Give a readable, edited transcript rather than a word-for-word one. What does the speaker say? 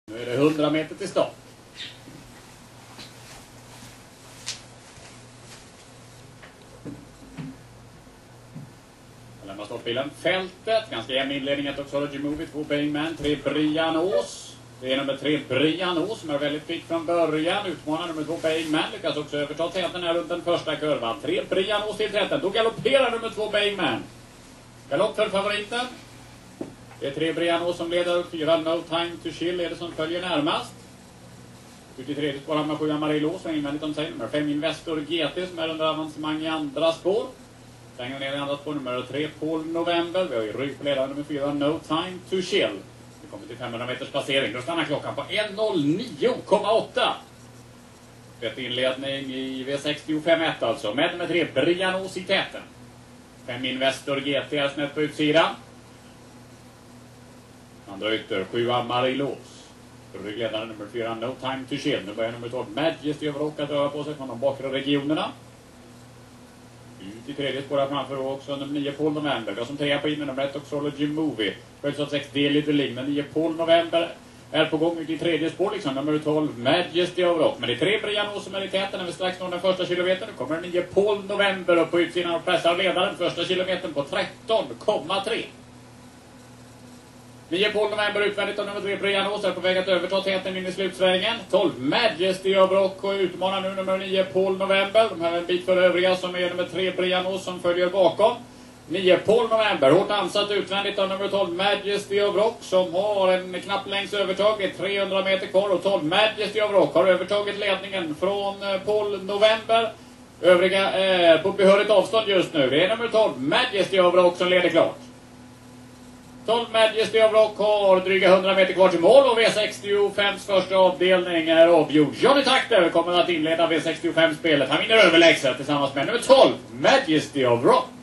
Nu är det 100 meter till start. Jag lämnar startbilen. Fältet. Ganska jämn inledning. Ett Oxology Movie. 2 Bangman. 3 Brian Ås. Det är nummer 3 Brian Ås som är väldigt kvick från början. Utmanar nummer 2 Bangman. Lyckas också överta täten här runt den första kurvan. 3 Brian Ås till 13. Då galopperar nummer 2 Bangman. Galopp för favoriten. Det är 3 Brian Ås som leder. 4 No Time to Chill är det som följer närmast. Ut i tredje spår har man 7 Amarillo som är invändigt om sig. Nummer 5 Investor GT som är under avancemang i andra spår. Svänger ner i andra spår. Nummer 3 Paul November. Vi har ju rygg på ledaren nummer 4 No Time to Chill. Vi kommer till 500 meters passering. Då stannar klockan på 1.09,8. Rätt inledning i V65-1 alltså. Med nummer 3 Brian Ås i täten. 5 Investor GT är snett på utsidan. Andra ytter 7 Amarillos. Ryggledaren nummer 4 No Time to Chill. Nu börjar nummer 12 Majesty över att röra på sig från de bakre regionerna. Ut i tredje spåret framför också nummer 9 Paul November. Då som 3 på in med nummer 1 Oxology Movie. Följs av 6 Deliter Ling. Men 9 Paul November är på gång ut i tredje spår liksom. Nummer 12 Majesty över. Men det är 3 Brian Ås som är i täten när vi strax når den första kilometern. Nu kommer 9 Paul November upp på utsidan och pressar ledaren första kilometern på 13,3. 9 Paul November utvändigt av nummer 3 Brian Ås är på väg att överta täten in i slutsvängen. 12 Majesty över och utmanar nu nummer 9 Paul November. De här är en bit för övriga som är nummer 3 Brian Ås som följer bakom. 9 Paul November, hårt ansatt utvändigt av nummer 12 Majesty över som har en knapp längs övertag. Det är 300 meter kvar och 12 Majesty över har övertagit ledningen från Paul November. Övriga är på behörigt avstånd just nu. Det är nummer 12 Majesty över som leder klart. 12 Majesty of Rock har dryga 100 meter kvar till mål och V65s första avdelning är avgjord. Johnny Takter kommer att inleda V65-spelet. Han vinner överlägset tillsammans med nummer 12 Majesty of Rock.